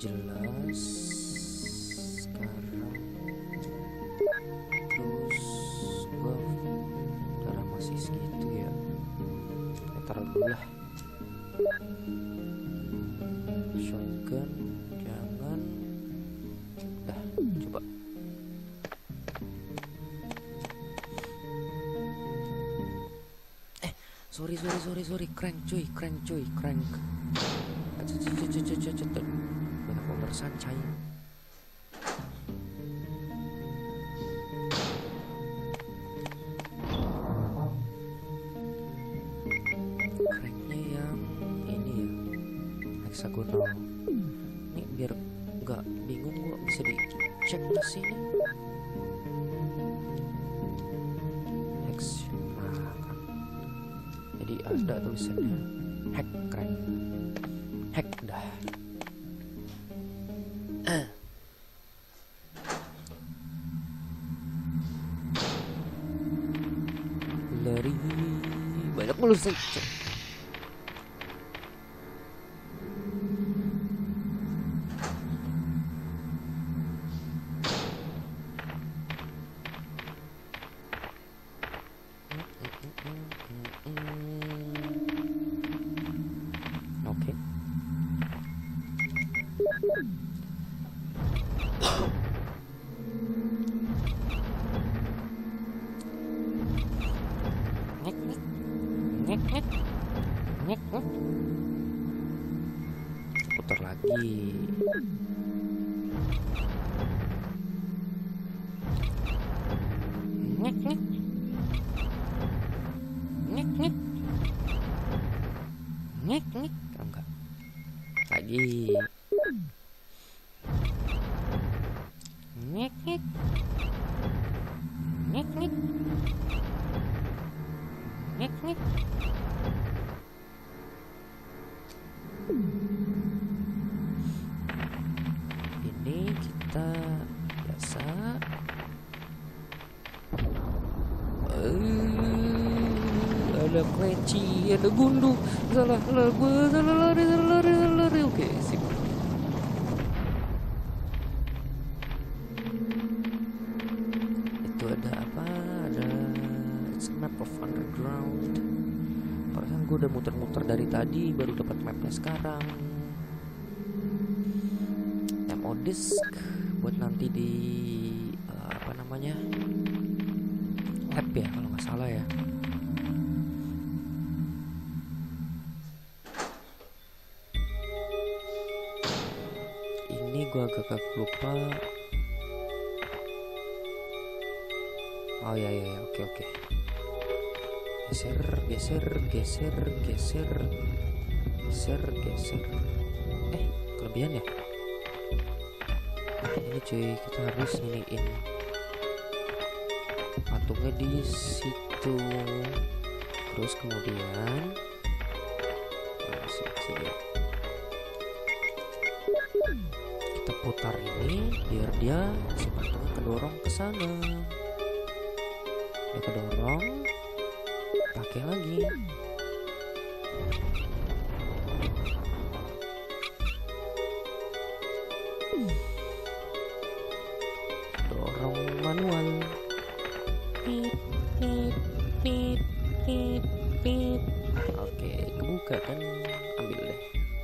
jelas. Sekarang terus gua darah masih segitu ya. Taruh dulu lah. Shotgun jangan. Dah, coba. Sorry, crank cuy. Banyak pembersan cai. Cranknya yang ini ya, hexagonal. Ini biar nggak bingung gua bisa dicek di sini. Jadi ada tulisannya hack crank. Hack dah. Lari banyak mulu sih. Oke. Ngek. Putar lagi. Ngek. Enggak. Lagi. Ngek. Ini kita biasa. Ada kelinci, ada gundu. Salah lari. Oke, sip. Itu ada apa? Ada it's a map of underground. Perasaan gue udah muter-muter dari tadi, baru dapat mapnya sekarang. Ammo disk buat nanti di apa namanya, lab ya kalau nggak salah ya. Ini gue agak lupa. Oh ya, oke. Geser. Kelebihan ya. Nah, ini cuy, kita harus iniin patungnya di situ. Terus kemudian sini. Kita putar ini biar dia si patungnya kedorong ke sana. Udah kedorong, pakai lagi. Dorong manual. Pip. Oke, kebuka kan, ambil deh.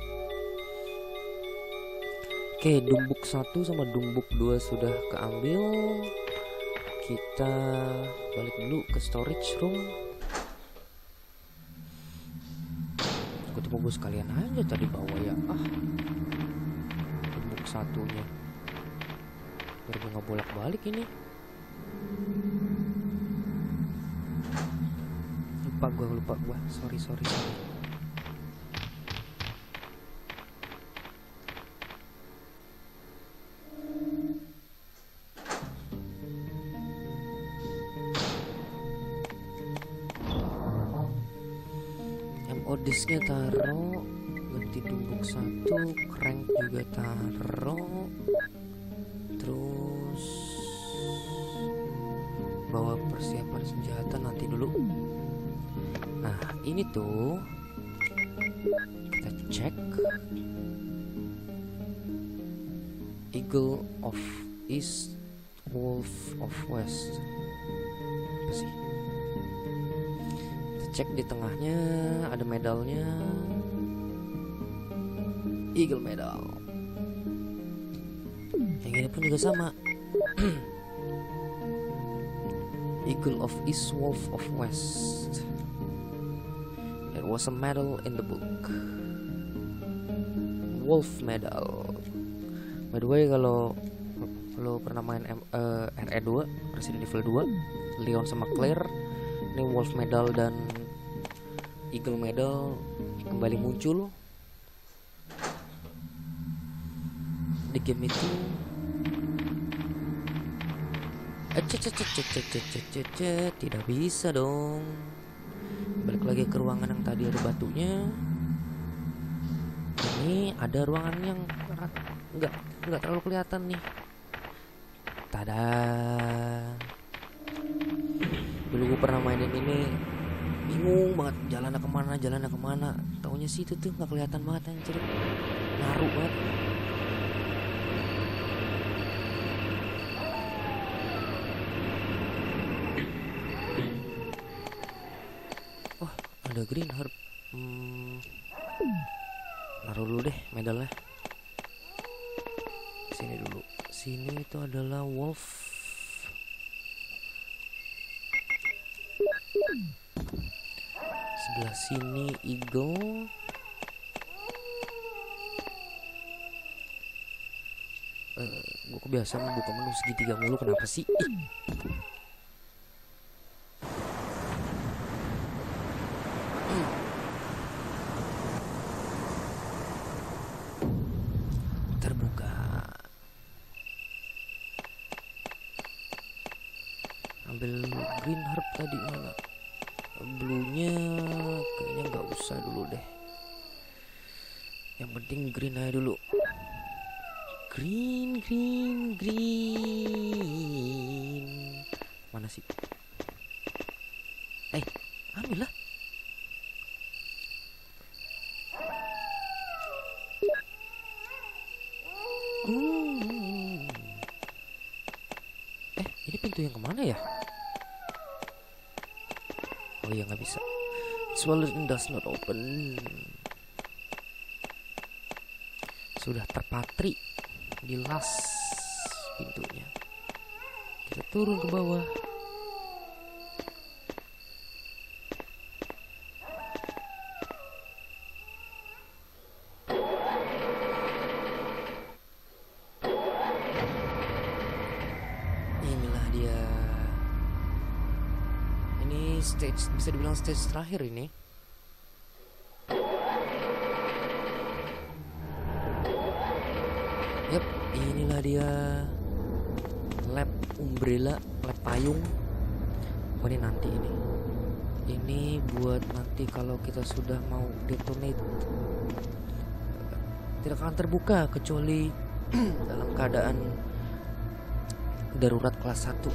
Oke, dumbuk 1 sama dumbuk 2 sudah keambil. Kita balik dulu ke storage room. Gue tunggu sekalian aja tadi bawa ya. Dumbuk 1-nya biar gue gak bolak-balik ini. Lupa gue. Sorry. Disknya taruh, ganti dumbuk 1, crank juga taruh, terus bawa persiapan senjata nanti dulu. Nah ini tuh kita cek Eagle of East, Wolf of West. Apa sih? Kita cek di tengahnya ada medalnya. Eagle medal. Yang ini pun juga sama. Eagle of East, Wolf of West. There was a medal in the book. Wolf medal. By the way, kalau pernah main RE2 Resident Evil 2, Leon sama Claire, ini Wolf medal dan Eagle medal kembali muncul di game itu. Tidak bisa dong. Balik lagi ke ruangan yang tadi ada batunya. Ini ada ruangan yang nggak terlalu kelihatan nih. Tada. Dulu gue pernah mainin ini, bingung banget jalannya kemana. Taunya sih itu tuh nggak kelihatan banget, anjir. Ngaruh banget. Oh, ada green herb. Naruh dulu deh medalnya. Sini dulu. Sini itu adalah wolf. Sebelah sini eagle. Gue kebiasaan buka menu segitiga mulu, kenapa sih? Terbuka. Ambil green herb tadi mana? Blue-nya kayaknya nggak usah dulu deh. Yang penting green aja dulu. Green. Mana sih? Ambil lah. Ini pintu yang kemana ya? Oh iya, nggak bisa. Swallowed does not open. Sudah terpatri di las pintunya. Kita turun ke bawah. Inilah dia. Ini stage, bisa dibilang stage terakhir ini. Yap, inilah dia. Lab umbrella, lab payung. Oh, ini nanti ini. Ini buat nanti kalau kita sudah mau detonate. Tidak akan terbuka kecuali dalam keadaan darurat kelas 1.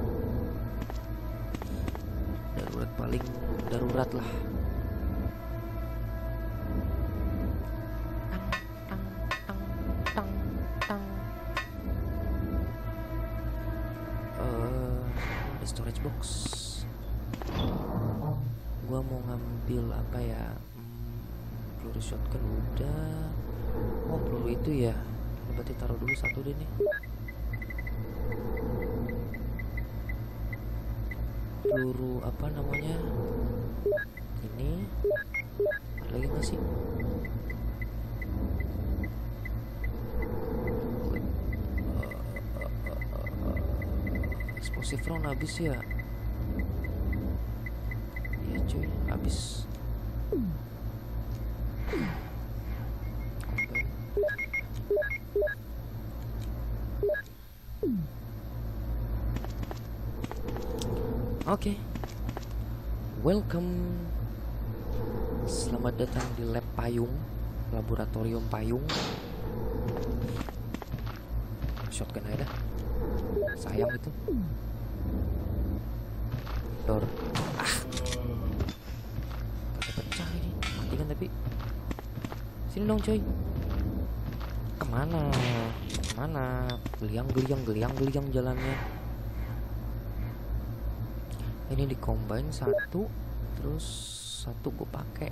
Darurat paling darurat lah. Ada storage box. Gua mau ngambil apa ya? Peluru shotgun udah. Oh, peluru itu ya. Berarti taruh dulu satu deh nih. Peluru apa namanya? Ini ada lagi nggak sih? Explosive round habis ya? Iya cuy, habis. Oke. Welcome. Selamat datang di lab payung, laboratorium payung. Shotgun aja dah. Sayang itu. Door. Kagak pecah ini. Mati kan tapi. Sini dong coy. Kemana? Mana? Geliang jalannya. Ini di combine satu, terus satu gue pakai.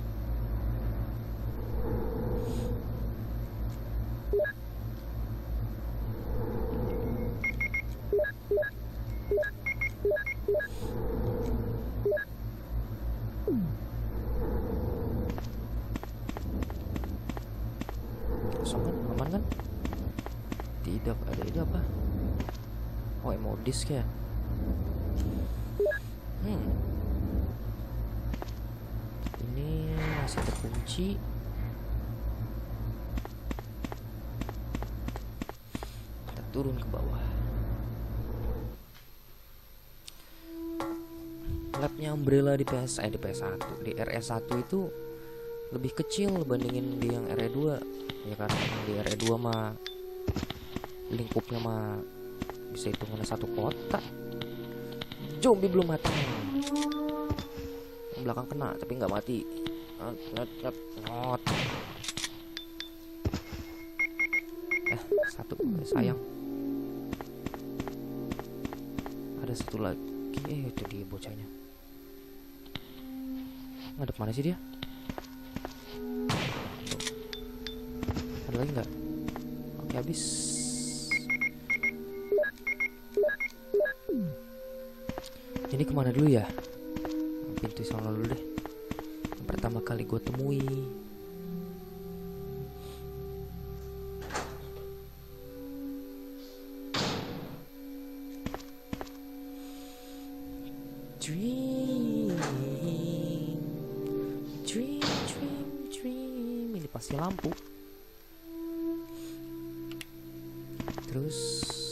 Kosong kan? Aman kan? Tidak ada ini apa? Oh, emo disk ya. Ini masih terkunci. Kita turun ke bawah. Labnya Umbrella di PS1, di RE1 itu lebih kecil bandingin di yang RE2. Ya kan, di RE2 mah lingkupnya mah bisa hitungan satu kota. Zombie belum mati. Yang belakang kena tapi nggak mati. Not. Satu sayang. Ada satu lagi. Itu dia bocahnya. Ngadep mana sih dia? Tuh. Ada lagi nggak? Oke, habis. Ini kemana dulu ya? Pintu sana dulu deh. Yang pertama kali gue temui. Dream. Ini pasti lampu. Terus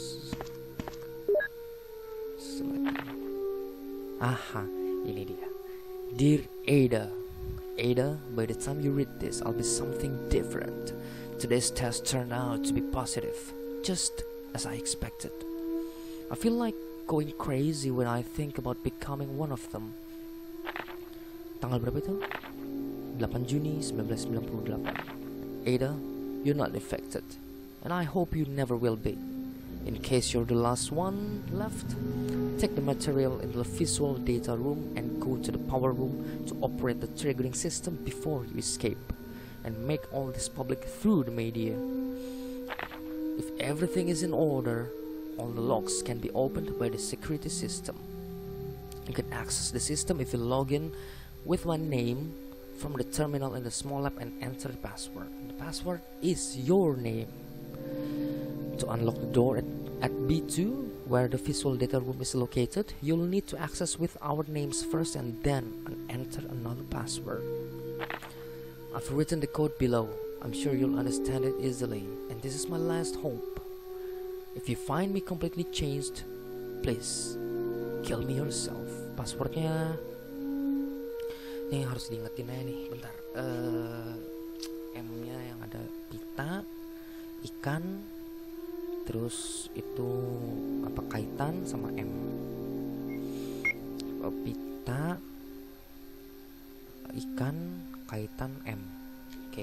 aha, ini dia. Dear Ada, by the time you read this, I'll be something different. Today's test turned out to be positive, just as I expected. I feel like going crazy when I think about becoming one of them. Tanggal berapa itu? 8 Juni 1998. Ada, you're not infected, and I hope you never will be. In case you're the last one left, take the material in the visual data room and go to the power room to operate the triggering system before you escape, and make all this public through the media. If everything is in order, all the locks can be opened by the security system. You can access the system if you log in with my name from the terminal in the small lab and enter the password. The password is your name. To unlock the door at B2, where the visual data room is located, you'll need to access with our names first and then enter another password. I've written the code below. I'm sure you'll understand it easily, and this is my last hope. If you find me completely changed, please kill me yourself. Passwordnya ini harus diingetin aja nih, bentar. M-nya yang ada pita, ikan, terus itu apa kaitan sama M. Pita, ikan, kaitan M. Oke.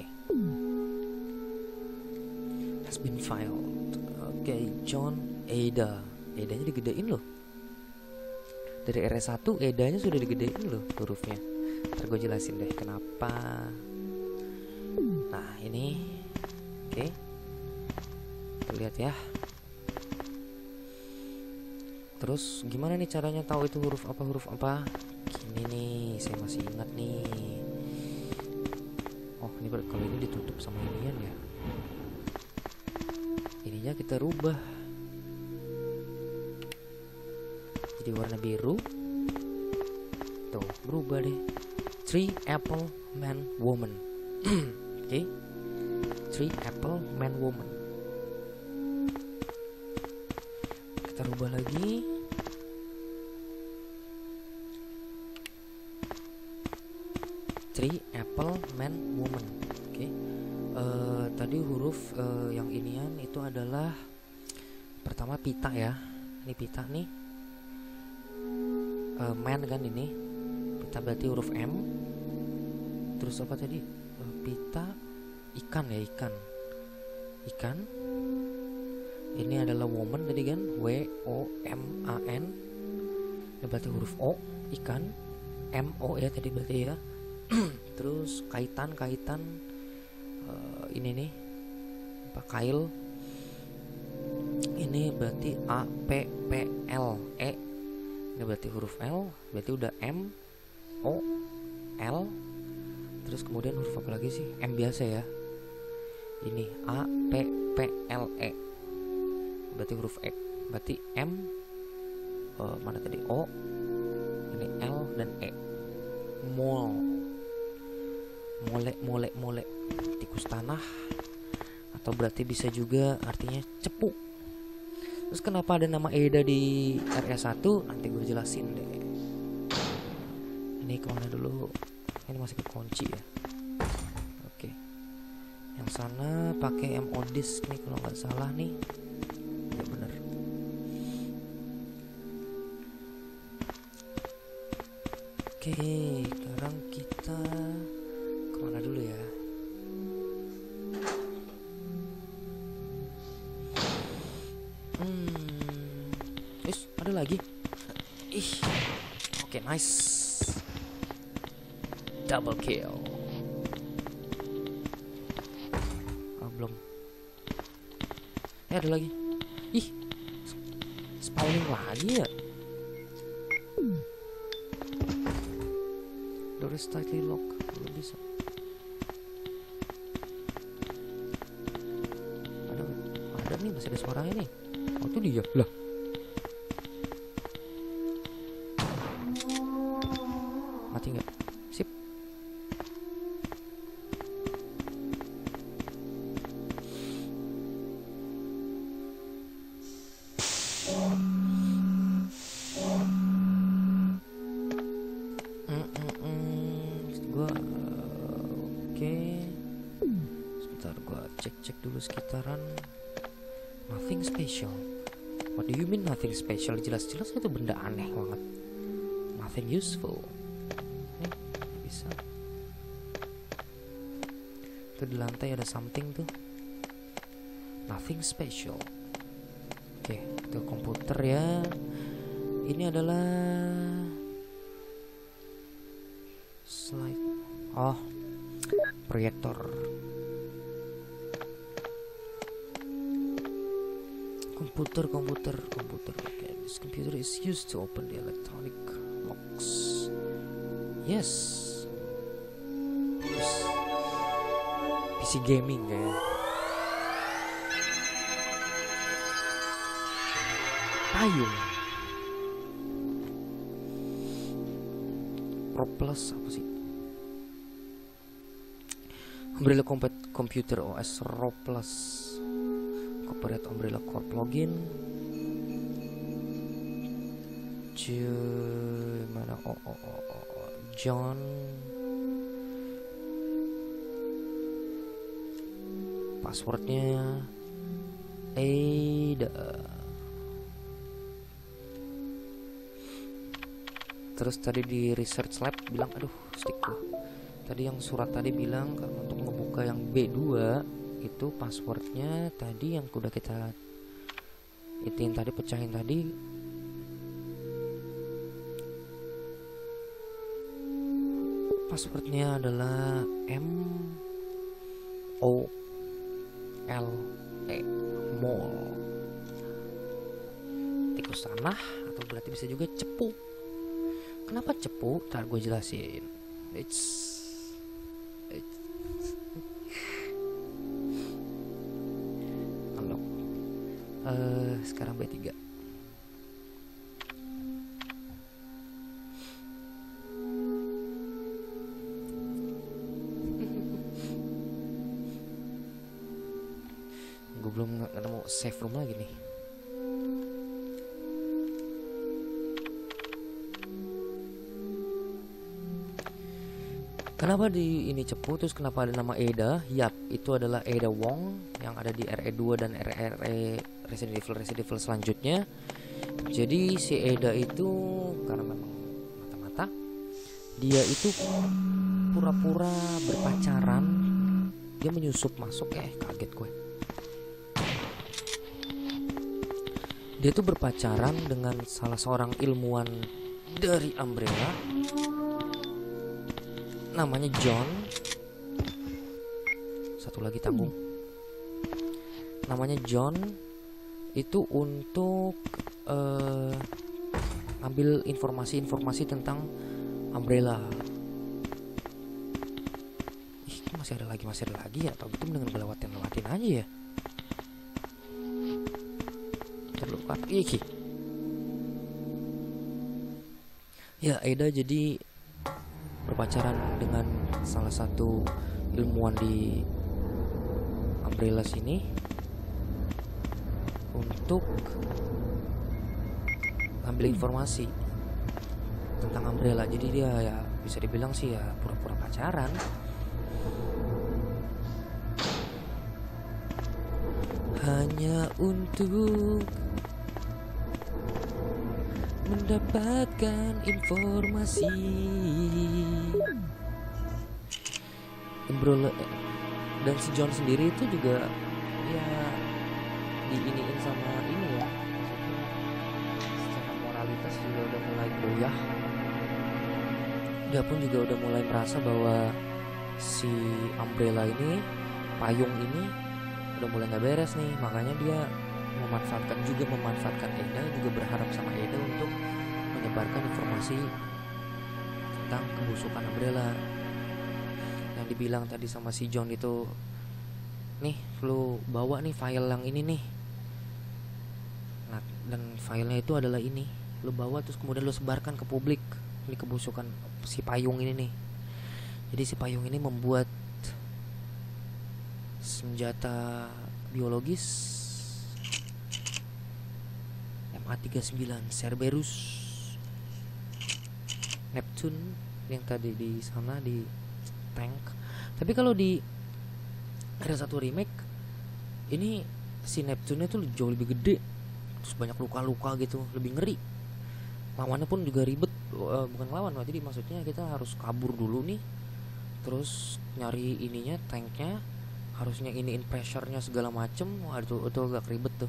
Has been filed. Oke, John Ada. Edanya digedein loh. Dari RS1 Edanya sudah digedein loh hurufnya. Ntar gue jelasin deh kenapa. Nah ini, oke. Kita lihat ya. Terus gimana nih caranya tahu itu huruf apa? Gini nih, saya masih ingat nih. Oh ini kalau ini ditutup sama inian ya. Ininya kita rubah jadi warna biru. Tuh berubah deh. 3 apple man woman. Oke. 3 apple man woman. Kita rubah lagi. Three apple man woman. Oke. Tadi huruf yang inian itu adalah pertama pita ya. Ini pita nih. Man kan ini. Pita berarti huruf M. Terus apa tadi? Pita ikan ya, ikan. Ini adalah woman tadi kan, WOMAN. Ini berarti huruf O, ikan. MO ya tadi berarti ya. Terus kaitan ini nih apa, kail. Ini berarti APPL E. Ini berarti huruf L, berarti udah M O L. Terus kemudian huruf apa lagi sih? M biasa ya. Ini APPLE. Berarti huruf E. Berarti M mana tadi? O. Ini L dan E. Mole. Tikus tanah. Atau berarti bisa juga artinya cepu. Terus kenapa ada nama Eda di RE1? Nanti gue jelasin deh. Ini kemana dulu? Ini masih kekunci ya. Oke. Yang sana pakai MO disk nih kalau nggak salah nih. Ya bener. Oke, sekarang kita kemana dulu ya? Ada lagi. Oke, nice. Double kill. Belum. Ada lagi. Spawning lagi ya. Door is tightly locked. Belum bisa. Ada nih, masih ada suaranya nih. Oh, itu dia lah. Mati nggak? Sip. Sebentar gua cek dulu sekitaran. Nothing special. What do you mean nothing special? Jelas-jelas itu benda aneh banget. Nothing useful. Bisa. Itu di lantai ada something tuh. Nothing special. Oke, itu komputer ya. Ini adalah slide. Oh, proyektor. Komputer. Okay, this computer is used to open the electronic locks. Yes. PC gaming kayaknya. Payung. Pro Plus apa sih? Umbrella Computer OS Raw Plus. Corporate Umbrella Corp login. Mana? John. Passwordnya Ada. Terus tadi di research lab bilang, aduh stick gua. Tadi yang surat tadi bilang kalau untuk ngebuka yang B2 itu passwordnya tadi yang udah kita itin tadi, pecahin tadi. Passwordnya adalah MOLE, mall. Tikus tanah atau berarti bisa juga cepu. Kenapa cepu? Ntar gue jelasin. Sekarang B3. Gue belum ketemu save room lagi nih. Kenapa di ini cepu, terus kenapa ada nama Ada? Yap, itu adalah Ada Wong yang ada di RE2 dan RE Resident Evil selanjutnya. Jadi si Ada itu karena memang mata-mata, dia itu pura-pura berpacaran. Dia menyusup masuk, kaget gue. Dia tuh berpacaran dengan salah seorang ilmuwan dari Umbrella, namanya John. Satu lagi tanggung, namanya John. Itu untuk ambil informasi-informasi tentang Umbrella. Ih, masih ada lagi ya? Atau gitu dengan lewatin aja ya. Terlupa. Iki. Ya, Ada jadi berpacaran dengan salah satu ilmuwan di Umbrella sini untuk ambil informasi tentang Umbrella. Jadi dia ya bisa dibilang sih ya pura-pura pacaran. Hanya untuk mendapatkan informasi. Umbrella dan si John sendiri itu juga ya diiniin sama ini ya, secara moralitas juga udah mulai goyah. Dia pun juga udah mulai merasa bahwa si Umbrella ini, payung ini udah mulai gak beres nih. Makanya dia memanfaatkan Ada, juga berharap sama Ada untuk menyebarkan informasi tentang kebusukan Umbrella. Yang dibilang tadi sama si John itu, nih lu bawa nih file yang ini nih. Nah, dan filenya itu adalah ini, lu bawa terus kemudian lu sebarkan ke publik. Ini kebusukan si payung ini nih. Jadi si payung ini membuat senjata biologis MA39 Cerberus Neptune yang tadi di sana di tank. Tapi kalau di ada satu remake ini si Neptune itu jauh lebih gede, terus banyak luka-luka gitu, lebih ngeri. Lawannya pun juga ribet, bukan lawan, jadi maksudnya kita harus kabur dulu nih, terus nyari ininya, tanknya, harusnya iniin pressure-nya segala macem. Wah itu agak ribet tuh,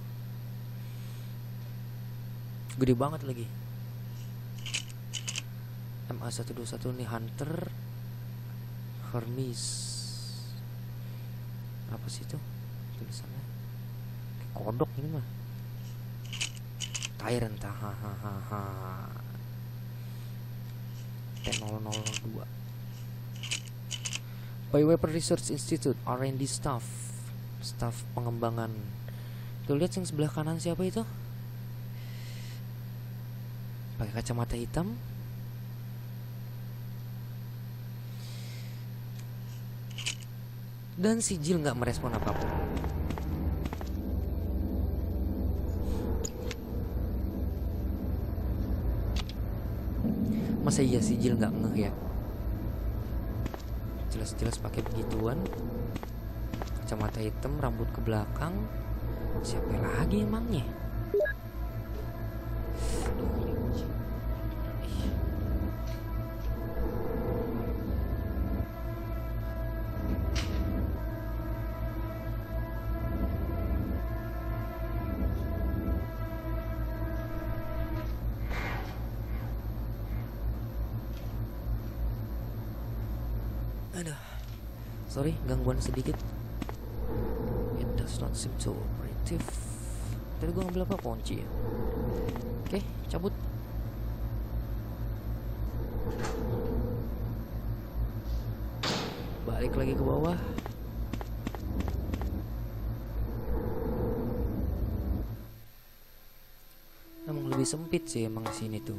gede banget lagi. MA121 nih Hunter Hermes, apa sih itu tulisannya? Kayak kodok ini mah. Tyrant, T002 by Weapon Research Institute R&D staff pengembangan. Tuh lihat yang sebelah kanan siapa itu? Pakai kacamata hitam. Dan si Jill nggak merespon apapun. Masa iya si Jill nggak ngeh ya? Jelas-jelas pakai begituan, kacamata hitam, rambut ke belakang. Siapa lagi emangnya? Aduh, sorry gangguan sedikit. It does not seem to operative. Tadi gue ngambil apa? Kunci ya. Oke, cabut. Balik lagi ke bawah. Emang lebih sempit sih emang sini tuh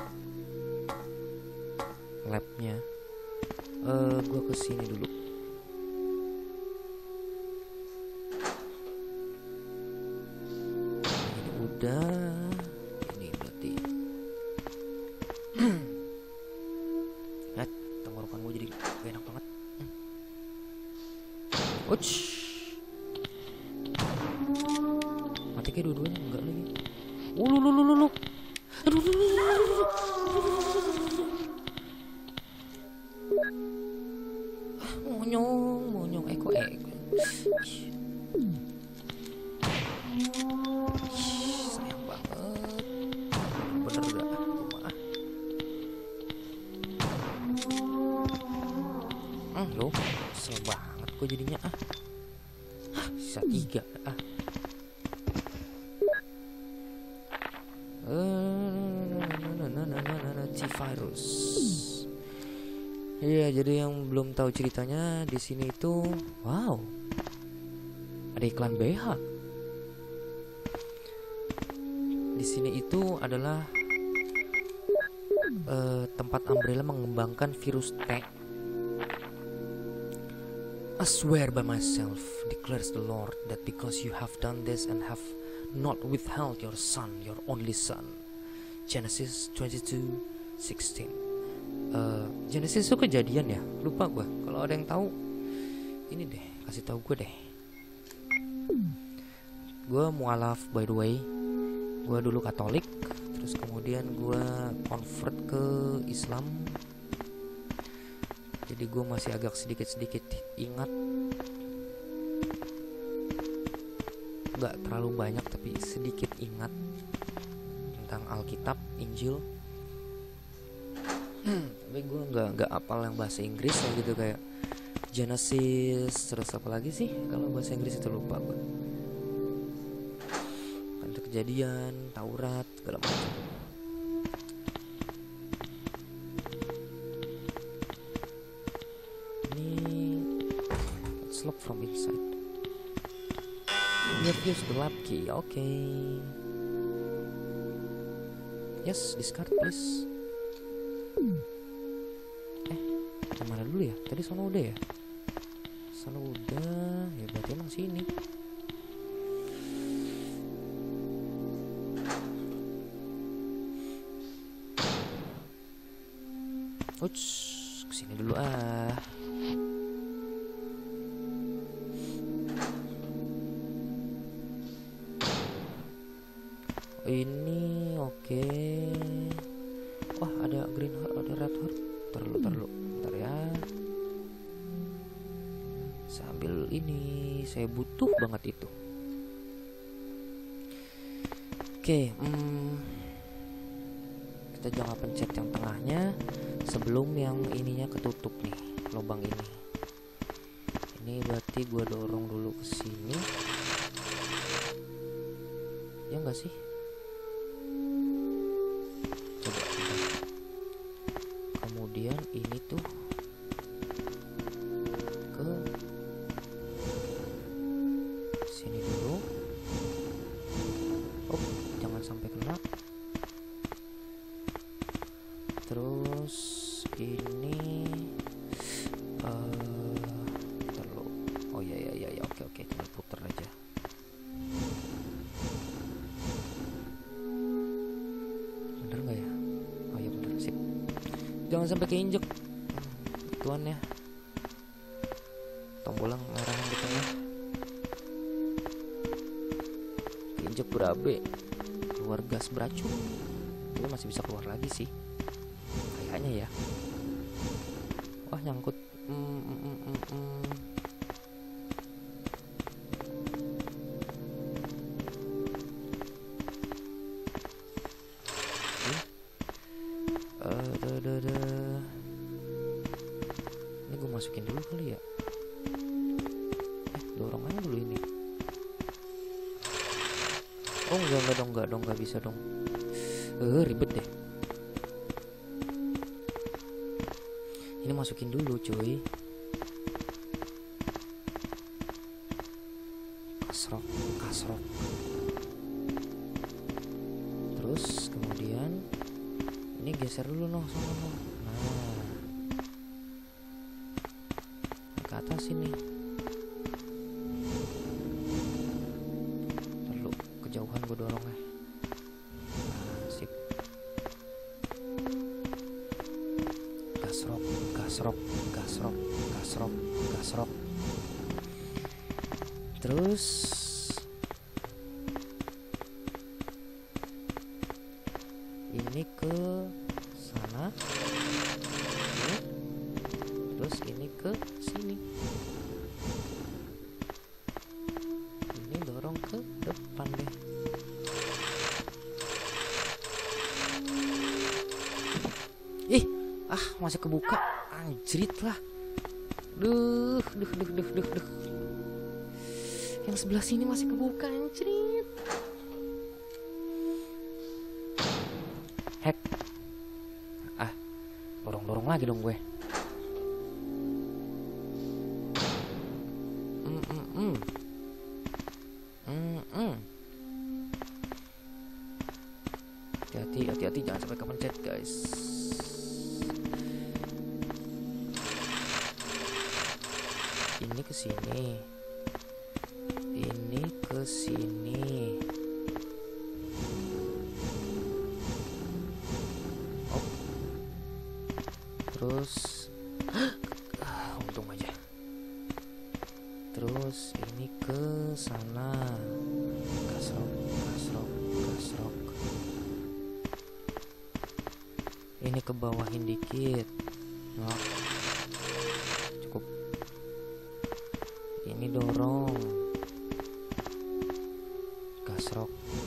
labnya. Gue kesini dulu. Ini udah. Ini berarti ya, tenggorokan gue jadi enak banget. Uch, mati kayak dua-duanya. Enggak lagi. Lu. Aduh. Monyong eko. Sayang banget. Loh, kesel banget gue jadinya sisa 3 T-Virus. Iya, jadi yang belum tahu ceritanya di sini itu, wow, ada iklan BH. Di sini itu adalah tempat Umbrella mengembangkan virus T. I swear by myself, declares the Lord, that because you have done this and have not withheld your son, your only son. Genesis 22:16. Genesis itu kejadian ya? Lupa gue. Kalau ada yang tahu, ini deh, kasih tahu gue deh. Gue mualaf by the way. Gue dulu Katolik, terus kemudian gue convert ke Islam. Jadi gue masih agak sedikit-sedikit ingat, gak terlalu banyak tapi sedikit ingat tentang Alkitab, Injil. Tapi gue nggak apal yang bahasa Inggris ya gitu, kayak Genesis, terus apa lagi sih kalau bahasa Inggris itu lupa gue. Kan Kejadian, Taurat, segala macam. Lock from inside. You've used the lab key. Okay. Yes, discard please. Kemana dulu ya? Tadi sana udah ya? Sana udah. Ya berarti emang sini. Uts, kesini dulu Ini oke. Wah, ada green heart, ada red heart. Taruh, bentar ya. Sambil ini, saya butuh banget itu. Oke, kita jangan pencet yang tengahnya sebelum yang ininya ketutup nih, lubang ini. Ini berarti gua dorong dulu ke sini. Ya enggak sih? Kemudian ini tuh ke sini dulu. Oh, jangan sampai kena. Terus ini terlalu. Oh ya, oke, tinggal puter aja. Bener nggak ya? Oh ya bener, sip. Jangan sampai keinjek tuannya. Tombol yang merah di tengah keinjek berabe, keluar gas beracun. Tapi masih bisa keluar lagi sih kayaknya ya. Wah, nyangkut. Ini gue masukin dulu kali ya. Dorong aja dulu ini. Oh enggak bisa dong. Ribet deh. Ini masukin dulu cuy. Kasrok. Terus kemudian ini geser dulu noh sama noh. Nah, ke atas ini. Lalu kejauhan gue dorongnya. Nah, sip. Gasrok. Terus ini ke sana. Terus ini ke sini. Ini dorong ke depan deh. Masih kebuka. Anjrit lah. Duh. Yang sebelah sini masih kebuka anjrit. Hack. Dorong lagi dong gue. Hati-hati jangan sampai kepencet guys. Ini ke sini. Ini ke sini. Oh. Terus untung aja. Terus ini ke sana. Kasrok. Ini ke bawahin dikit. Nah, cukup. Ini dorong. Kasrok.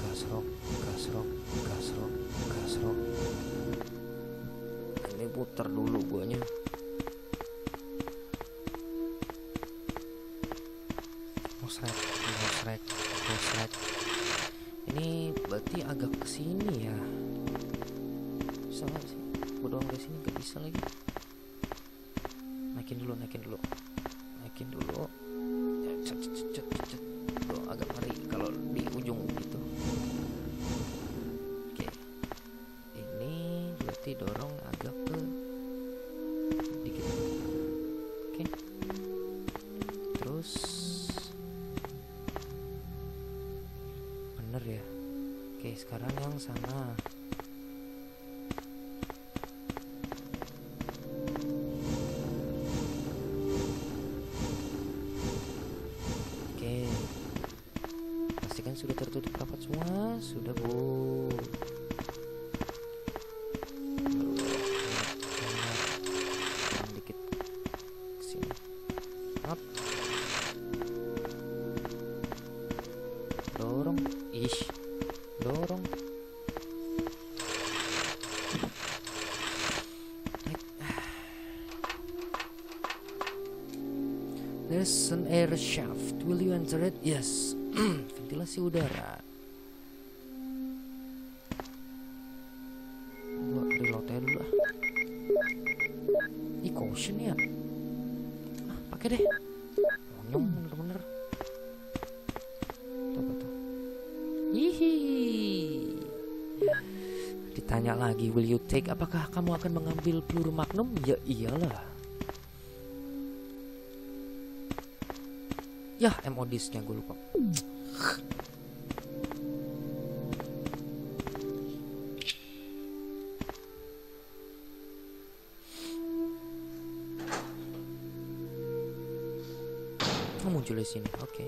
Ini putar dulu guanya. Ngosrek. Ini berarti agak kesini ya. Bisa nggak sih? Gue doang dari sini nggak bisa lagi. Naikin dulu. Ya, cet. Tuh, agak ngeri kalau di ujung gitu. Oke. Ini berarti dorong agak ke dikit. Oke. Terus bener ya. Oke, sekarang yang sana. Sudah tertutup rapat semua, sudah bu. Dikit sini. Up. Dorong. Dorong. There's an air shaft. Will you enter it? Yes. Ventilasi udara. Gua reload aja dulu. Caution ya. Pakai deh. Monyong bener-bener. Tuh. Hihi. Ditanya lagi, will you take? Apakah kamu akan mengambil peluru magnum? Ya iyalah. Ya, MO disknya gue lupa. Muncul di sini, oke.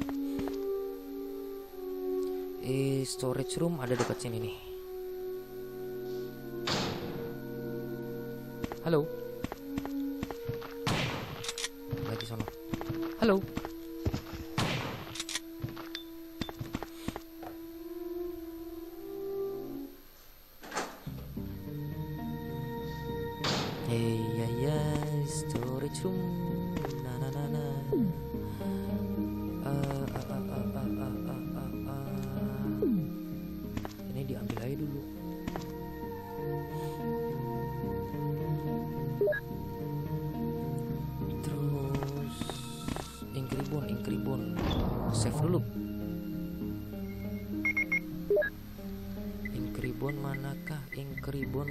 Storage room ada dekat sini nih. Halo. Lagi sana. Halo. Storage room. Ini diambil aja dulu. Terus Inkribon. Save dulu. Inkribon manakah? Inkribon.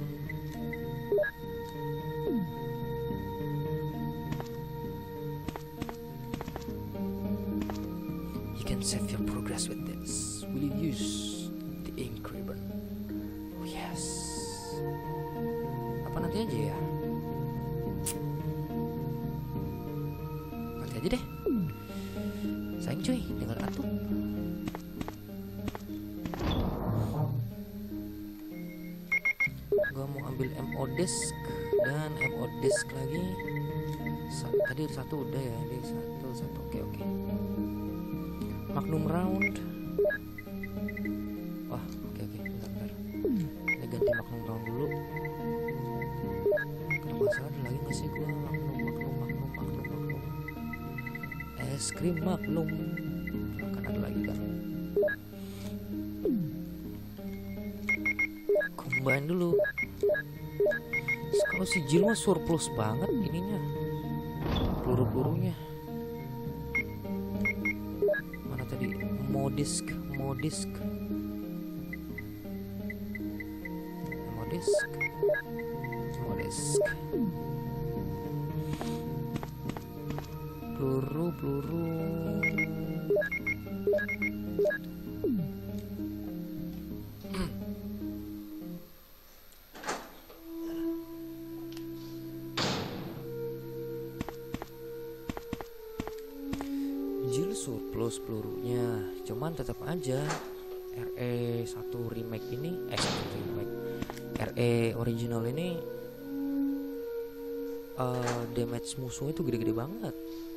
Save your progress with this. Will you use the ink ribbon? Oh yes. Apa nanti aja ya? Nanti aja deh. Sayang cuy, tinggal atuh. Gua mau ambil MO disk dan MO disk lagi. Tadi satu udah ya, ini satu. Oke. Magnum round. Wah, oke. Bentar. Ini ganti Magnum round dulu. Kalau nggak salah ada lagi nggak sih gue Magnum. es krim Magnum. Akan ada lagi kan. Combine dulu. Kalau si Jill mah surplus banget ininya, peluru-pelurunya. Mana tadi? Modisk. Peluru. Jill surplus pelurunya, cuman tetap aja RE1 remake ini RE original ini damage musuhnya itu gede-gede banget.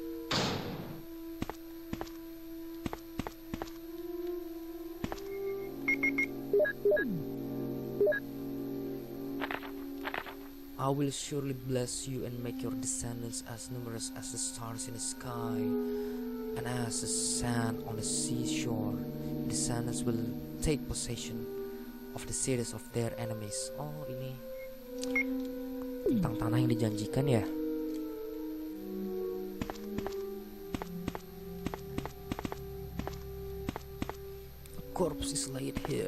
I will surely bless you and make your descendants as numerous as the stars in the sky and as the sand on the seashore. Descendants will take possession of the cities of their enemies. Oh, ini tentang tanah yang dijanjikan ya. A corpse is laid here.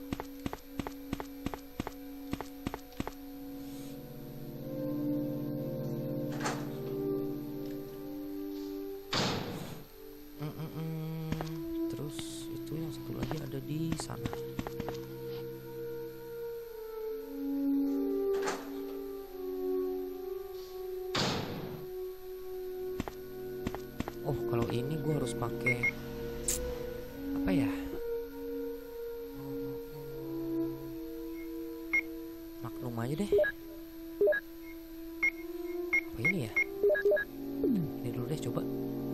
Terus itu yang satu lagi ada di sana. Oh, kalau ini gue harus pakai apa ya? Magnum aja deh. Apa ini ya? Ini dulu deh coba.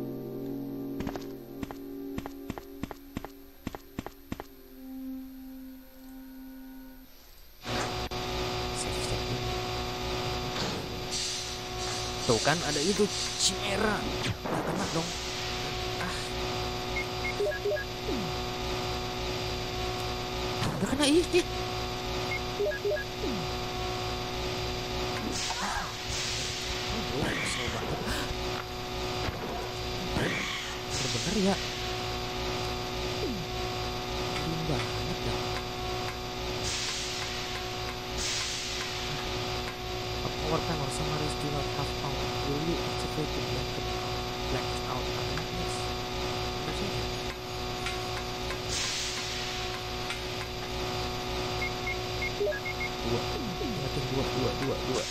Tuh kan ada itu Chimera. Nggak kena dong. Nggak kena ih. Kesel banget. Bener-bener ya. Belum banget ya. Power panel summaries do not have power. Will you activate the blacked out darkness? Dua.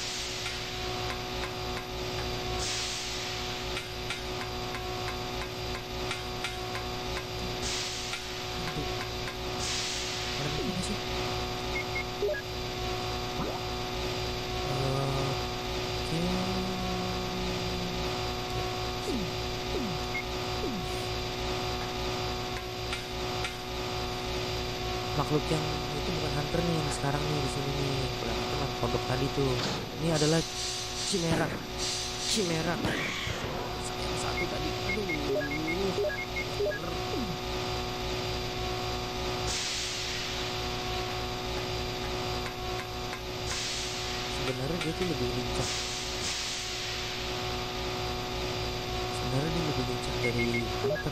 Makhluk yang itu bukan hunter nih, yang sekarang nih di sini nih, teman kodok tadi tuh. Ini adalah Chimera. Yang satu tadi, aduh. Sebenarnya dia tuh lebih lincah. Dari hunter.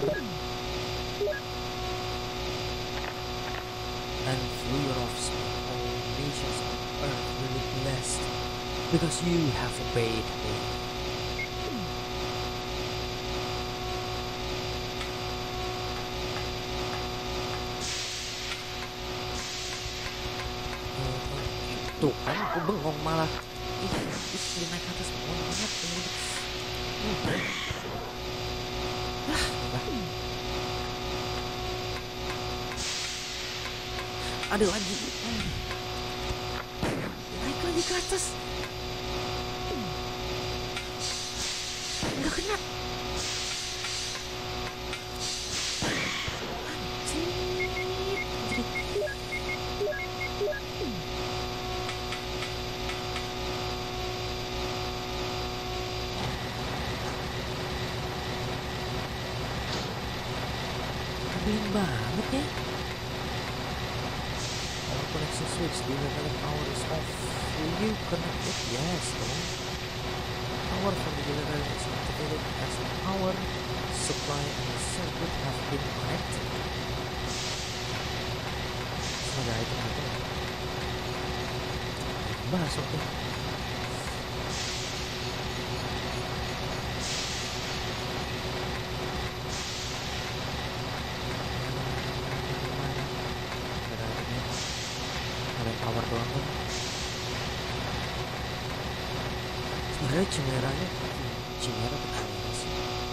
And through your offspring, all nations on earth will be blessed, because you have obeyed me. Tuh kan, aku bengong malah. Dia naik ke atas banget. Ada lagi. Naik lagi ke atas. Nggak kena. nyebelin banget ya. Our connection switch, the level power is off. Will you connect it? Yes, dong. Power from the level is activated as the power supply and the circuit have been connected. Ada item-item. Bahas oke. Ada power doang kan. Sebenarnya Chimera pertama sih.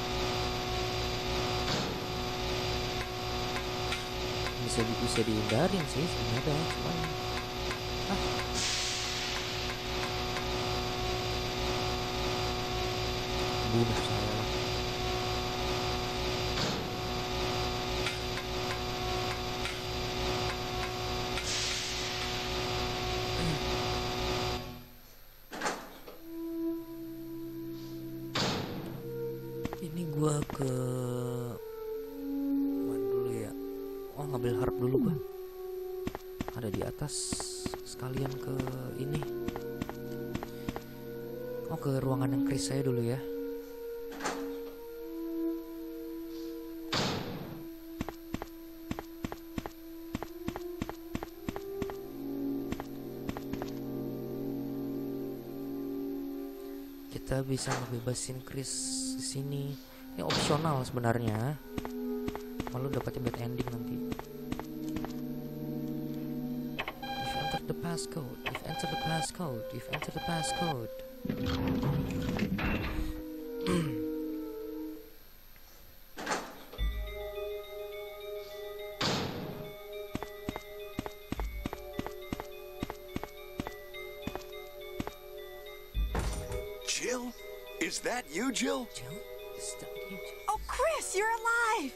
Bisa dihindarin sih sebenarnya, cuman bunuh saya lah. Ini gua ke mana dulu ya? Oh, ngambil harp dulu gua. Ada di atas, sekalian ke ini. Oh, ke ruangan yang Chris saya dulu ya. Kita bisa ngebebasin Chris di sini. Ini opsional sebenarnya. Malu dapatnya bad ending nanti. You've entered the passcode. You've entered the passcode. You've entered the passcode. Jill? Is that you, Jill? Jill? Is that you, Jill? Oh, Chris, you're alive!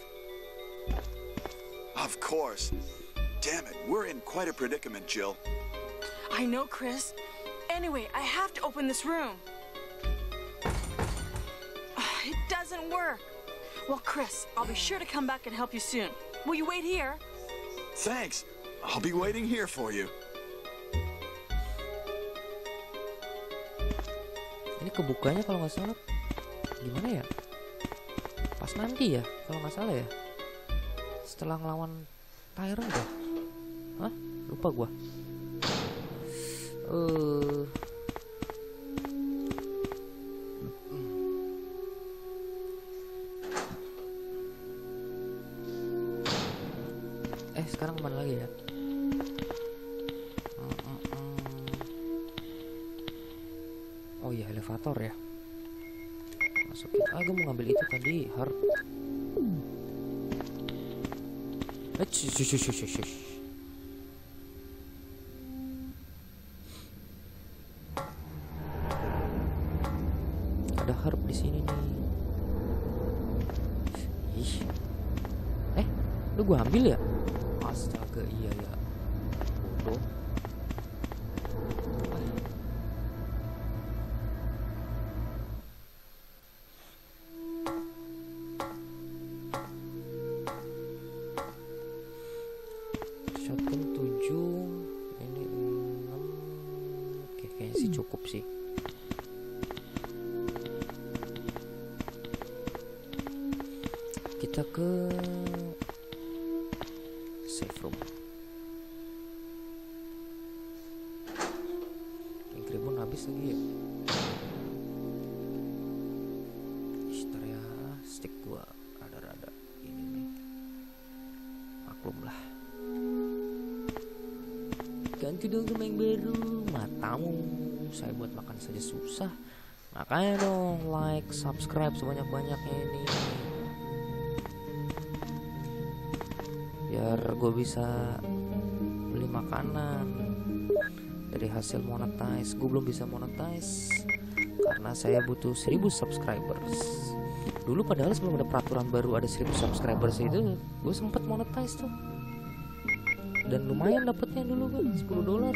Of course. Damn it, we're in quite a predicament, Jill. I know, Chris. Anyway, I have to open this room. It doesn't work. Well, Chris, I'll be sure to come back and help you soon. Will you wait here? Thanks. I'll be waiting here for you. Ini kebukanya kalau nggak salah gimana ya? Pas nanti ya kalau nggak salah ya. Setelah ngelawan Tyrant ya? Hah? Lupa gua. Sekarang kemana lagi ya? Oh iya, elevator ya. Masukin. Gue mau ngambil itu tadi, harp. Ada harp di sini nih. Ih. Lu gua ambil ya? Astaga, iya ya. Bodoh. Shotgun 7, ini 6. Oke, kayaknya sih cukup sih. Kita ke safe room. Inkribun habis lagi ya. Ntar ya, stick gua rada-rada ini nih. Maklum lah. Ganti dong sama yang baru. Matamu, saya buat makan saja susah. Makanya dong like, subscribe sebanyak-banyaknya ini, biar gue bisa beli makanan dari hasil monetize. Gue belum bisa monetize karena saya butuh 1000 subscribers. Dulu padahal sebelum ada peraturan baru ada 1000 subscribers itu gue sempet monetize tuh. Dan lumayan dapetnya dulu kan, $10.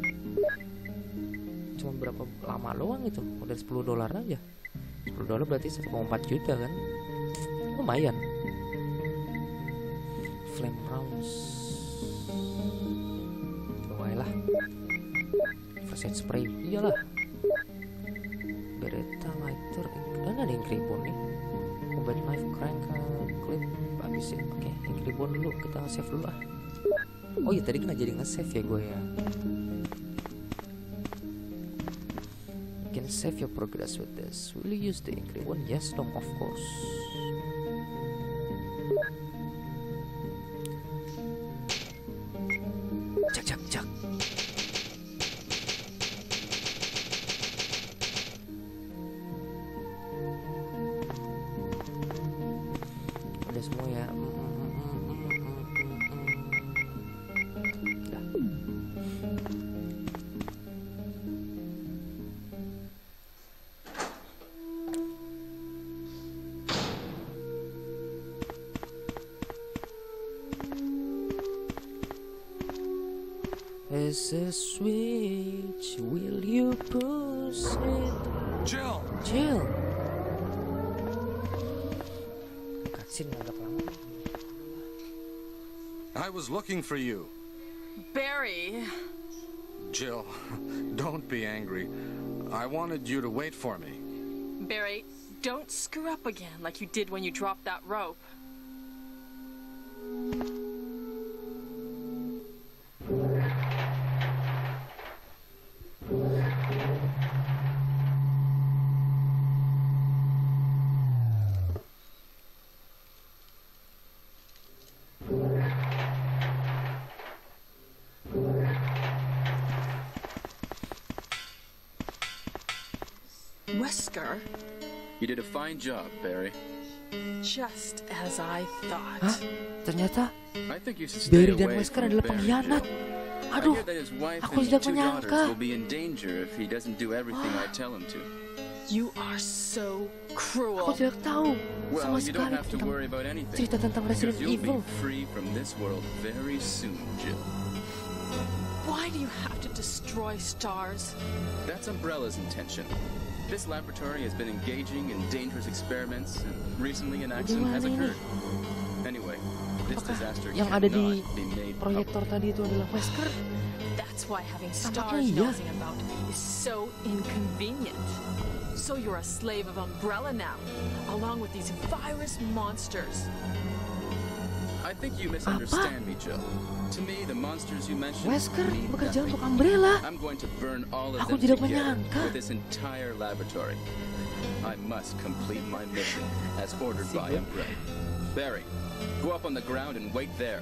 Cuma berapa lama doang itu, udah $10 aja. $10 berarti 1,4 juta kan, lumayan. flame rounds. Bawalah. First aid spray. Iyalah. Beretta lighter. Dan ada Inkribon nih. Combat knife, crank, clip. Habisin. Oke, Inkribon dulu. Kita nge-save dulu ah. Oh iya, tadi kena jadi nge-save ya gue ya. You can save your progress with this. Will you use the Inkribon? Yes, dong, of course. Cak. Udah semua ya. Dah. There's a switch, will you push it? Jill! Jill. Cutscene agak lama. I was looking for you. Barry. Jill, don't be angry. I wanted you to wait for me. Barry, don't screw up again like you did when you dropped that rope. Wesker, You did a fine job, Barry. just as I thought. Hah? Ternyata I think you should stay Barry dan away Wesker from adalah Barry, pengkhianat. Jill. I Aduh, hear that his wife aku and tidak 2 daughters menyangka. will be in danger if he doesn't do everything I tell him to. You are so Aku cruel. tidak tahu Well, sama you don't sekali have to tentang worry about anything. cerita tentang Resident Because you'll Evil. be free from this world very soon, Jill. Why do you have to destroy stars? That's Umbrella's intention. This laboratory has been engaging in dangerous experiments, and recently an accident has Gimana ini? occurred. Anyway, this Apakah disaster yang ada di cannot be made proyektor public. tadi itu adalah Wesker? That's why having Tampaknya stars iya. nosing about is so inconvenient. So you're a slave of Umbrella now, along with these virus monsters. I think you misunderstand me, Jill. To me, the monsters you mentioned Wesker mean bekerja nothing. untuk Umbrella. I'm going to burn all of Aku them tidak together menyangka. with this entire laboratory. I must complete my mission as ordered by Sibuk. Umbrella. Barry, go up on the ground and wait there.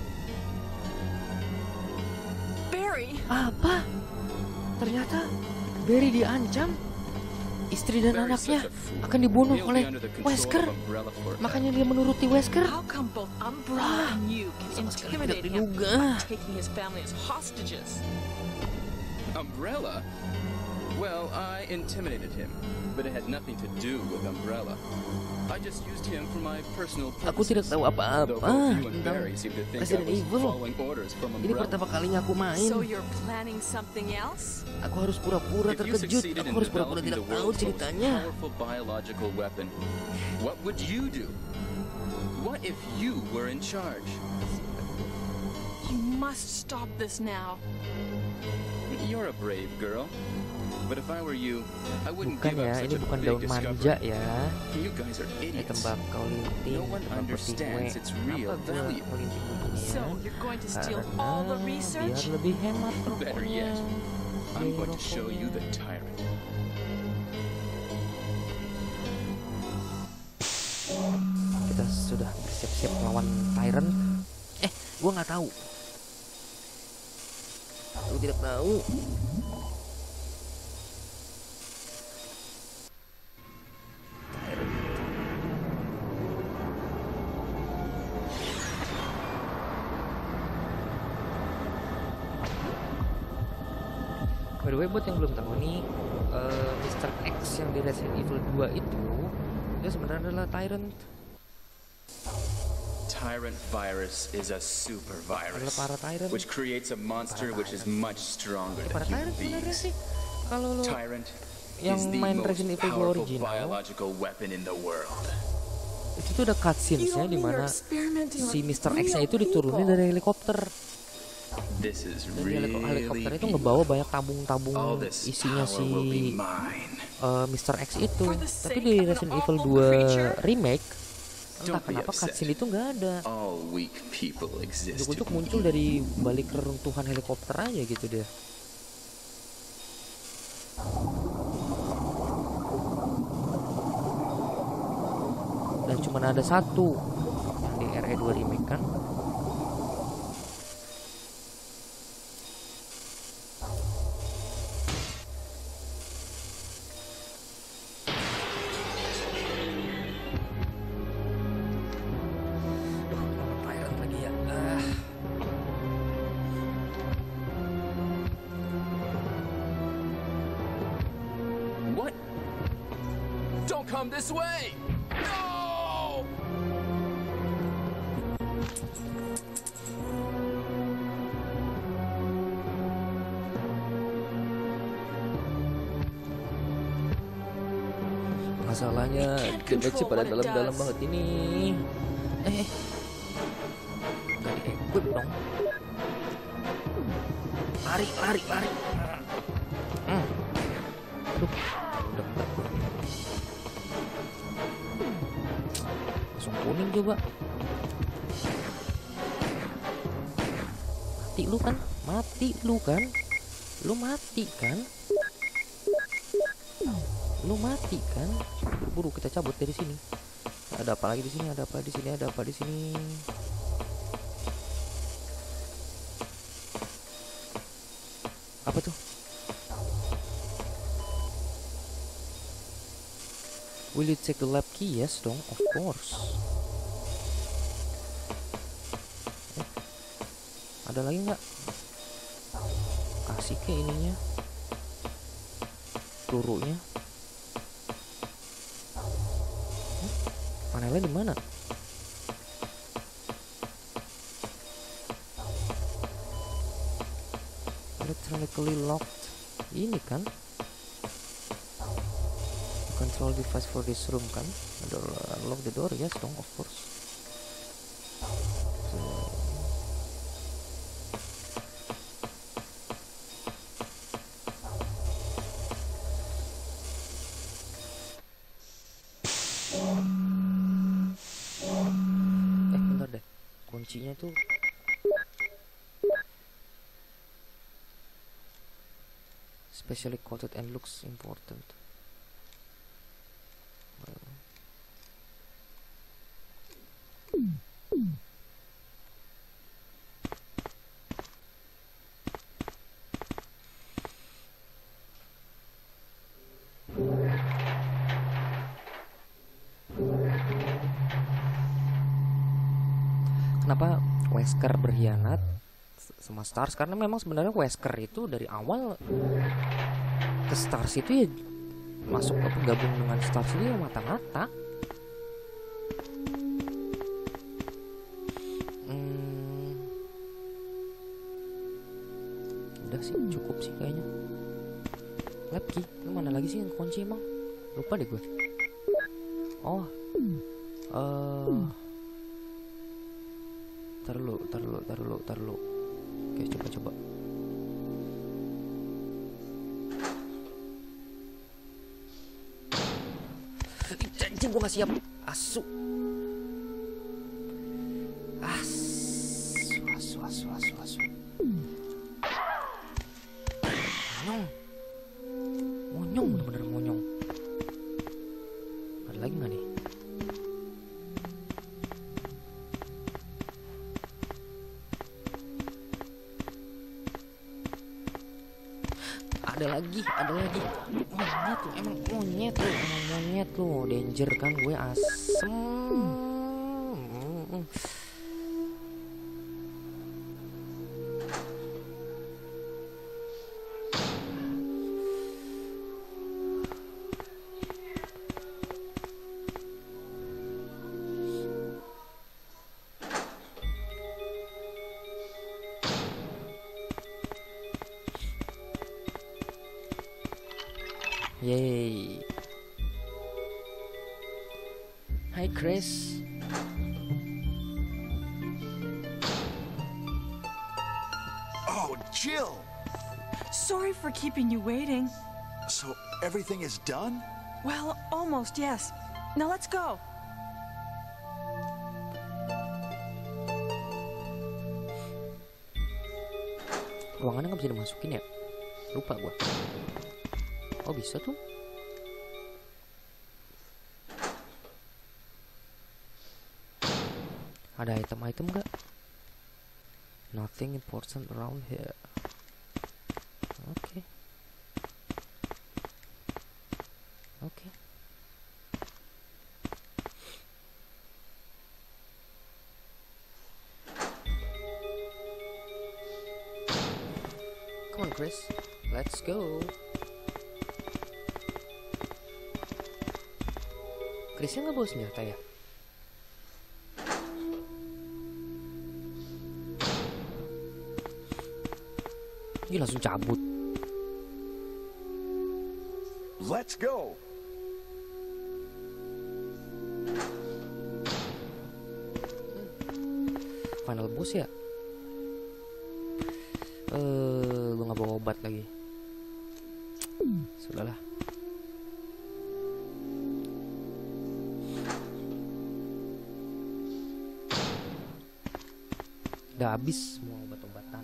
Barry, Apa? Ternyata Barry diancam. Istri dan Barry's anaknya such a fool. akan dibunuh He'll be oleh under the control Wesker. of Umbrella forever. Makanya dia menuruti Wesker. how come both Umbrella and you can sama sekali intimidate tidak him diduga. by taking his family as hostages? Umbrella? Well, I intimidated him, but it had nothing to do with Umbrella. I just used him for my personal purposes. Aku tidak tahu Though apa-apa both you tentang and Barry seem to think I Resident was Evil. following orders from Ini Umbrella. pertama kalinya aku main. So you're planning something else? Aku harus pura-pura If you terkejut. succeeded Aku in harus pura-pura developing tidak the tahu world's most ceritanya. powerful biological weapon, what would you do? What if you were in charge? You must stop this now. You're a brave girl. But if I were you, I wouldn't Bukan give up ya, such ini a bukan big daun discovery. manja ya. You guys are Ini idiots. tembakau linting. No one tembakau understands tiwe. its real Kenapa gua value. melinting begini ya? So you're going to steal Karena all the biar research? lebih hemat Better rokoknya. yet, I'm going to show Rokoknya. you the tyrant. Kita sudah bersiap-siap melawan Tyrant. Gua nggak tahu. Aku tidak tahu. By the way, buat yang belum tahu nih, Mr. X yang di Resident Evil 2 itu dia sebenarnya adalah Tyrant. Tyrant virus is a super Adalah virus, para Tyrant. which creates a monster which is much stronger Para than Tyrant human sebenarnya beings. sih kalau lo Tyrant yang is the main most Resident Evil 2 powerful original biological weapon in the world. Itu tuh ada cutscenes-nya di mana si Mr. X-nya itu diturunin dari helikopter. This is Dan really helikopter itu ngebawa banyak tabung-tabung all this isinya power will be si mine. Mr. X itu. Tapi di Resident Evil 2 remake entah kenapa cutscene itu nggak ada. All weak people exist. Ujuk-ujuk muncul dari balik reruntuhan helikopter aja gitu dia. Dan cuma ada satu yang di RE2 remake kan. What? Don't come this way! No! Masalahnya damage pada dalam-dalam banget ini. Gak di-equip dong. Lari. Aduh, udah. Langsung kuning coba. Mati lu kan? Lu mati kan? Buru kita cabut dari sini. Ada apa lagi di sini? Ada apa di sini? Apa tuh? Will you take the lab key? Yes dong, of course. Ada lagi nggak? Kasih ke ininya, pelurunya. Panelnya di mana? Electronically locked. Ini kan? Control device for this room kan? Unlock the door, yes dong, of course. Bentar deh, kuncinya tuh specially coated and looks important. Kenapa Wesker berkhianat sama Stars? Karena memang sebenarnya Wesker itu dari awal ke Stars itu ya masuk ke gabung dengan Stars itu ya mata-mata. Udah sih, cukup sih kayaknya. Lab key, lu mana lagi sih yang kunci emang? Lupa deh gue. Oh, Tar lu. Oke, coba. Janji gue gak siap. Asu. Monyong, bener-bener monyong. Ada lagi gak nih? Ada lagi. Monyet lu, danger kan, gue asem. Yeay. Hi Chris. Oh, Jill! Sorry for keeping you waiting. So everything is done? Well, almost, yes. Now let's go. Ruangannya nggak bisa dimasukin ya? Lupa gua. Oh bisa tuh. Ada item-item nggak? Nothing important around here. Oke. Oke. Come on, Chris. Let's go. Chrisnya nggak bawa senjata ya? Dia langsung cabut. Let's go! Final boss ya? Lu nggak bawa obat lagi. Sudahlah. Udah habis semua obat-obatan.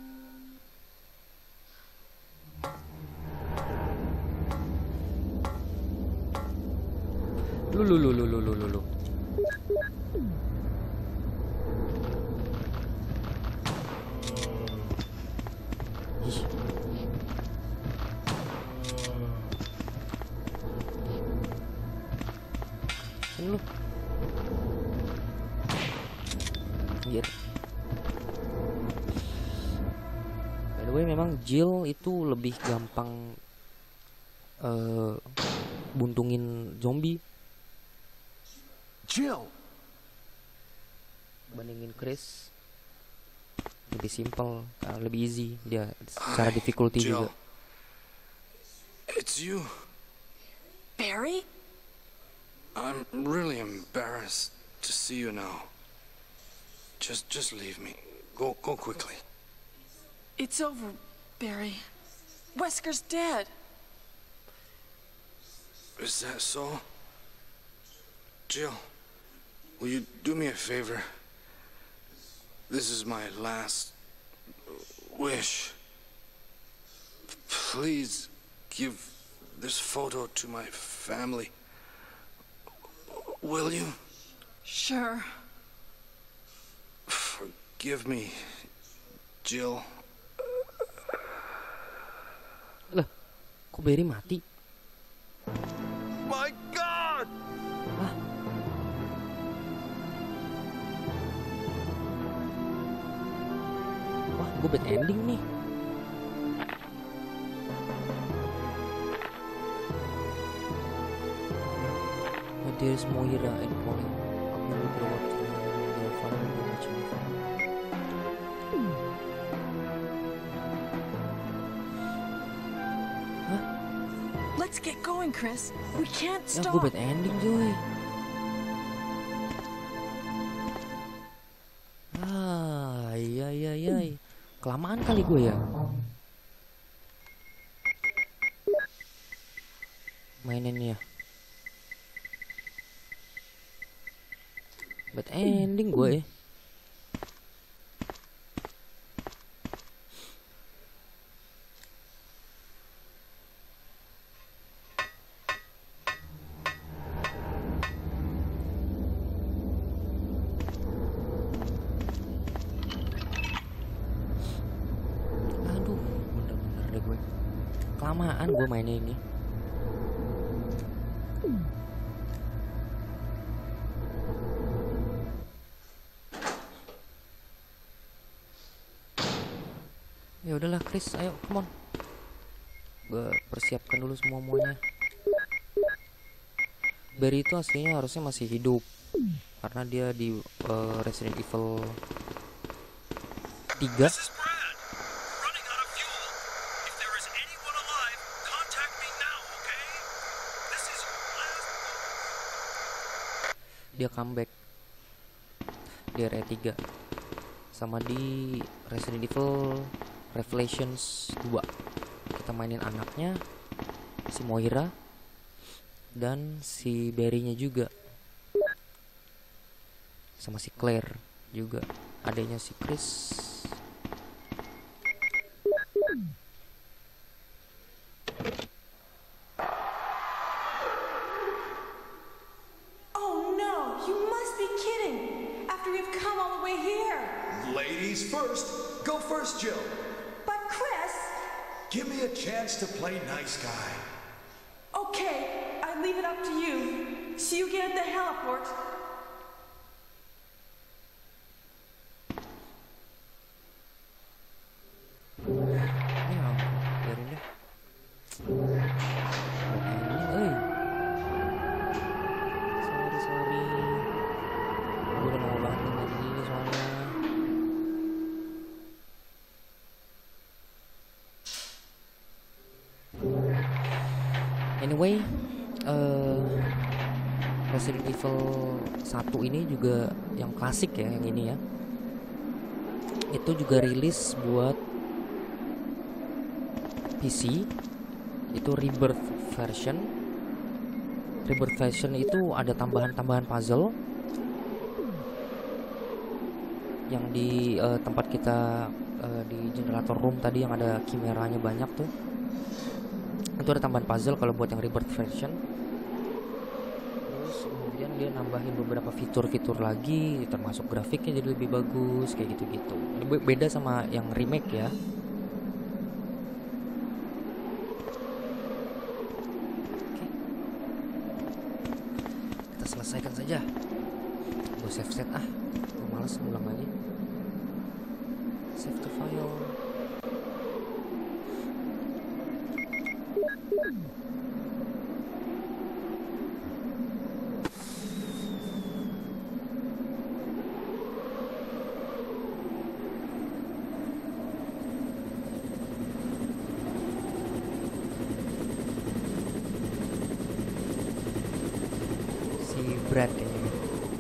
Lu. Ih. Sini lu. Anjir. By the way, memang Jill itu lebih gampang buntungin zombie Jill! bandingin Chris. Lebih simple, lebih easy dia secara difficulty Jill. juga. It's you. Barry? I'm really embarrassed to see you now. Just leave me. Go quickly. It's over, Barry. Wesker's dead. Is that so? Jill, will you do me a favor? This is my last wish. Please give this photo to my family. Will you? Sure. Forgive me, Jill. Lah, kok Barry mati? My God! Wah, gue bad ending nih. Oh, there's Moira and Pauline. I'm gonna grow up to be a father and a child. Let's get going, Chris. We can't Ya, stop. gue bad ending, Joy. Iya. Kelamaan kali gue ya. Maininnya. Bad ending gue ya. Aduh, bener-bener deh gue. Kelamaan gue mainnya ini. Ya udahlah Chris, ayo come on. Gue persiapkan dulu semuanya. Barry itu aslinya harusnya masih hidup karena dia di Resident Evil 3. This is Brad. Running out of fuel. If there is anyone alive, contact me now, okay? This is your last. dia comeback di RE3 sama di Resident Evil Revelations 2. Kita mainin anaknya si Moira dan si Barry-nya juga, sama si Claire juga, adanya si Chris. Oh no, you must be kidding. After we've come all the way here. Ladies first. Go first, Jill. But Chris. Give me a chance to play nice guy. Okay, I leave it up to you. See you again at the heliport. Ya, biarin deh. Sorry. Gue udah mau banget main ini soalnya. Anyway, Resident Evil 1 ini juga yang klasik ya, yang ini ya. Itu juga rilis buat PC, itu Rebirth version. Rebirth version itu ada tambahan-tambahan puzzle yang di tempat kita di generator room tadi yang ada kimeranya banyak tuh. Itu ada tambahan puzzle kalau buat yang Rebirth version. Terus kemudian dia nambahin beberapa fitur-fitur lagi, termasuk grafiknya jadi lebih bagus kayak gitu-gitu. Ini beda sama yang remake ya. Selesaikan saja. Gue save set gue males ngulang lagi. Save to file. Brad ini,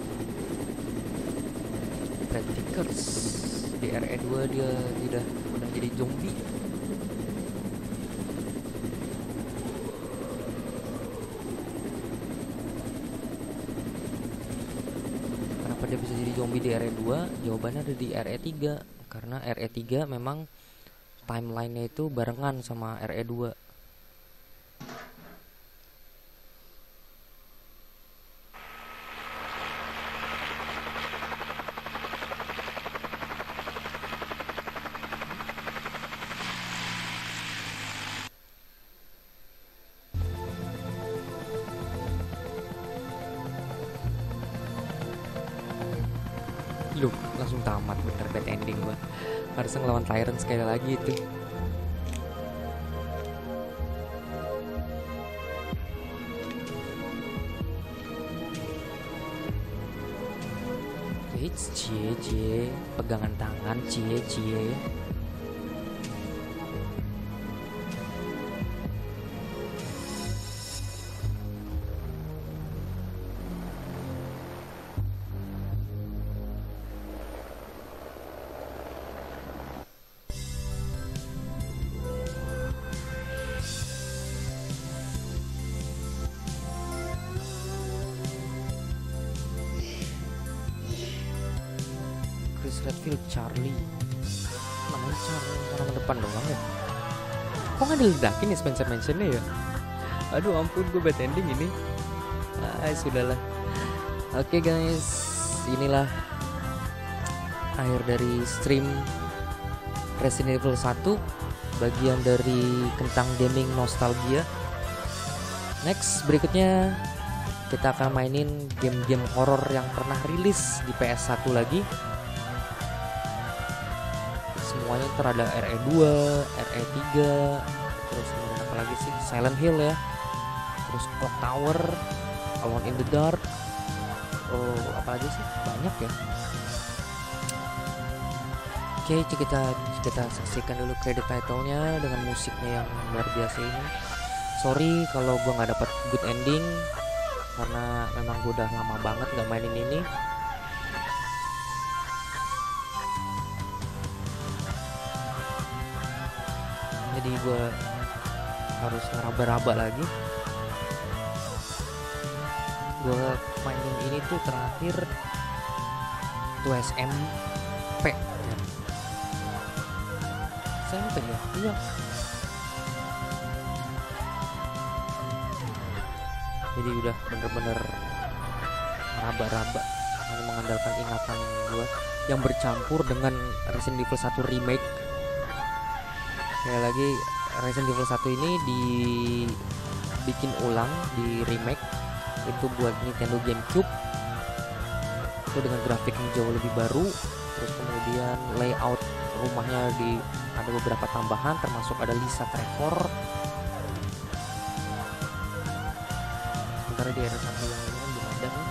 Brad Vickers di RE2 dia udah jadi zombie. Kenapa dia bisa jadi zombie di RE2? Jawabannya ada di RE3, karena RE3 memang timelinenya itu barengan sama RE2. Lu langsung tamat, bener bad ending gua. Harusnya ngelawan Tyrant sekali lagi itu. Hits cie pegangan tangan cie. Chris Redfield, Charlie, namanya nama depan doang ya. Kok nggak diledakin ya Spencer Mansion-nya ya? Aduh ampun, gue bad ending ini. Sudahlah. Oke guys, inilah akhir dari stream Resident Evil 1, bagian dari Kentang Gaming Nostalgia. Next, berikutnya kita akan mainin game-game horor yang pernah rilis di PS1 lagi. Semuanya terada RE2, RE3, terus kemudian apa lagi sih? Silent Hill ya. Terus Clock Tower, Alone in the Dark. Apa lagi sih? Banyak ya. Oke, kita saksikan dulu credit title-nya dengan musiknya yang luar biasa ini. Sorry kalau gua nggak dapat good ending. karena memang gue udah lama banget nggak mainin ini. Jadi gue harus ngeraba-raba lagi. Gue mainin ini tuh terakhir tuh SMP ya. SMP ya? Iya. Jadi udah bener-bener meraba-raba, hanya mengandalkan ingatan gue yang bercampur dengan Resident Evil 1 remake. Sekali lagi, Resident Evil 1 ini dibikin ulang, di remake itu buat Nintendo GameCube. Itu dengan grafik yang jauh lebih baru. Terus kemudian layout rumahnya ada beberapa tambahan, termasuk ada Lisa Trevor. Sementara di RS1 yang ini kan belum ada kan.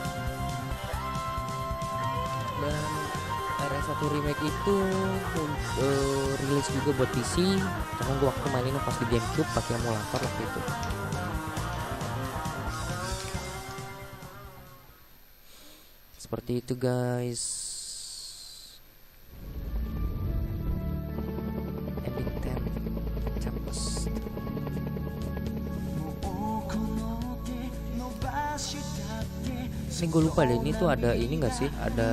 Dan RS1 remake itu rilis juga buat PC. Karena gue waktu mainnya pas di GameCube pakai emulator waktu itu. Seperti itu guys. Epic 10 chapters. Ini gue lupa deh, ini tuh ada ini gak sih? Ada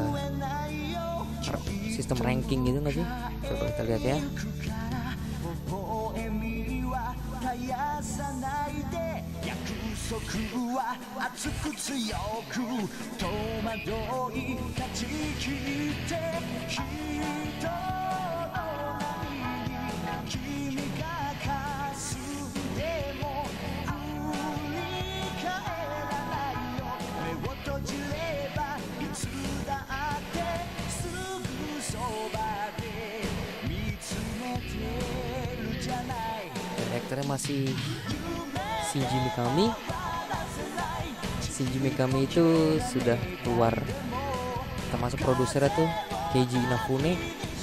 sistem ranking gitu gak sih? Coba kita lihat ya. Karakternya masih Shinji Mikami. Shinji Mikami itu sudah keluar, termasuk produsernya tuh Keiji Inafune.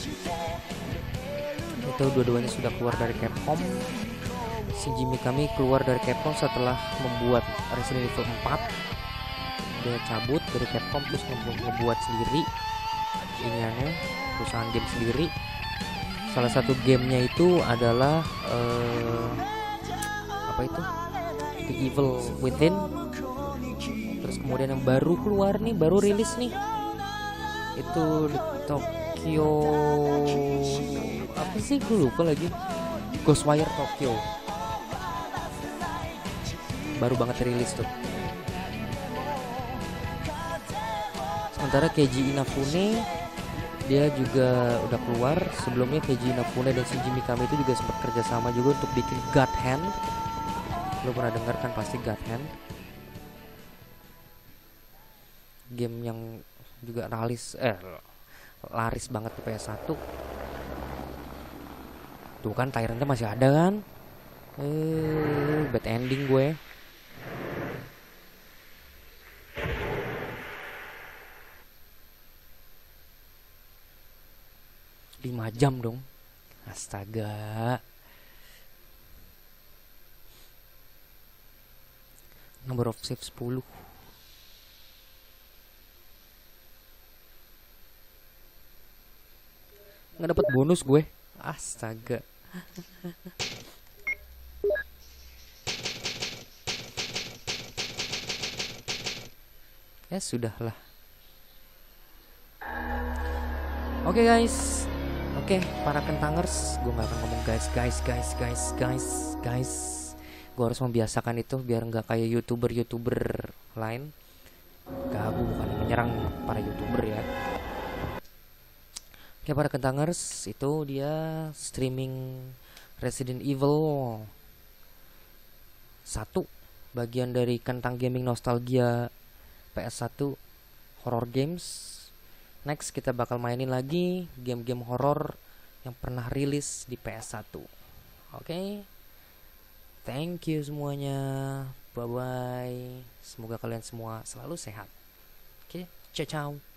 Itu dua-duanya sudah keluar dari Capcom. Shinji Mikami keluar dari Capcom setelah membuat Resident Evil 4. Dia cabut dari Capcom terus membuat sendiri iniannya, perusahaan game sendiri. Salah satu gamenya itu adalah apa itu? The Evil Within. Terus kemudian yang baru keluar nih, baru rilis nih, itu di Tokyo, apa sih gue lupa lagi, Ghostwire Tokyo. Baru banget rilis tuh. Sementara Keiji Inafune dia juga udah keluar. Sebelumnya Keiji Inafune dan Shinji Mikami itu juga sempat kerjasama juga untuk bikin God Hand. Lo pernah dengar kan pasti God Hand, game yang juga laris banget di PS1. Tuh kan Tyrant-nya masih ada kan. Bad ending gue. Lima jam dong. Astaga. Number of save 10. Nggak dapat bonus gue. Astaga. Ya sudahlah. Oke guys. Oke, para kentangers, gue gak akan ngomong guys. Gue harus membiasakan itu biar nggak kayak youtuber lain. Gue bukan menyerang para youtuber ya. Oke, para kentangers, itu dia streaming Resident Evil 1, bagian dari Kentang Gaming Nostalgia PS1 Horror Games. Next kita bakal mainin lagi game-game horor yang pernah rilis di PS1. Oke. Thank you semuanya. Bye bye. Semoga kalian semua selalu sehat. Oke, ciao ciao.